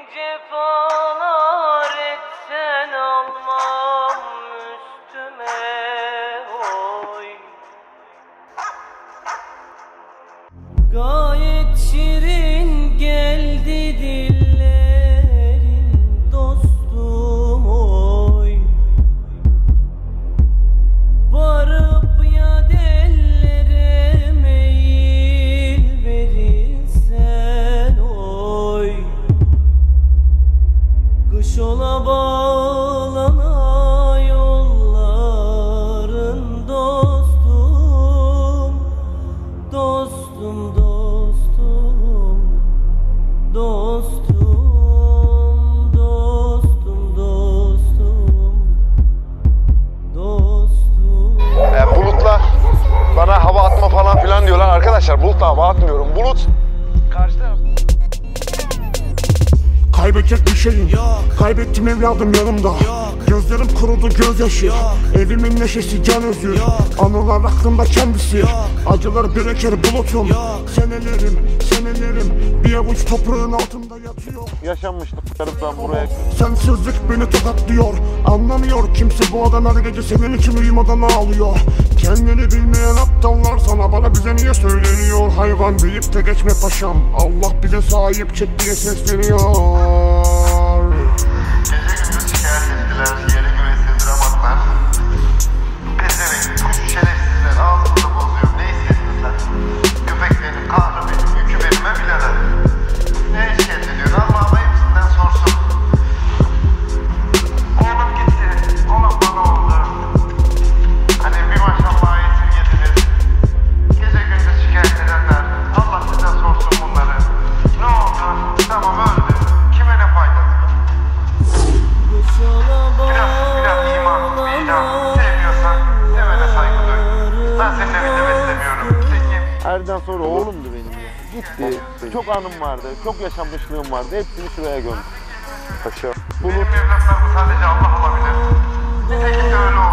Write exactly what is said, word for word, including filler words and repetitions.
cefalar etsen almam üstüme oy. Gayet şirin geldi dillerin dostum oy. Varıp ya dellere meyil verirsen oy. Kış ola bağlana yolların dostum, dostum, dostum, dostum, dostum, dostum, dostum. E, bulutla bana hava atma falan filan diyorlar. Arkadaşlar bulutla hava atmıyorum. Bulut karşı taraf. Kaybedecek bir şeyim yok. Kaybettim evladım yanımda yok. Gözlerim kurudu gözyaşı yok. Evimin neşesi can özü yok. Anılar aklımda kendisi yok. Acılar biriker bulutum yok. Senelerim, senelerim bir avuç toprağın altında yatıyor. Yaşanmışlıklarımdan buraya. Sensizlik beni tokatlıyor. Anlamıyor kimse bu adam her gece senin için uyumadan ağlıyor. Kendini bilmeyen aptallar sana bana bize niye söyleniyor. Hayvan deyip de geçme paşam. Allah bize sahip çık diye sesleniyor. Gece gündüz şikayet ettiler, yere göre sığdıramadılar. Pezevenk, kuş şerefsizler, ağzımda bozuyor, ne istedin sen? Köpek benim, kahrı benim, yükü benime bileler. Ne şikayet ediyorsun, Allah'ıma hepsinden sorsun. Oğlum gitti, oğlum bana oldu. Hani bir maşallah esirgediniz. Gece gündüz şikayet edenler, Allah sizden sorsun bunları. Ne oldu? Tamam öldü. Kime ne faydası? Biraz, biraz iman, vicdan. Sevmiyorsan sevene saygı duy. Ben senin evinde beslemiyorum. Peki. Erden sonra oğlumdu benim ya. Gitti. Çok anım vardı, çok yaşanmışlığım vardı. Hepsini şuraya gömdüm. Paşa. Benim evlatlarım sadece Allah olabilir. Nitekim de öyle oldu.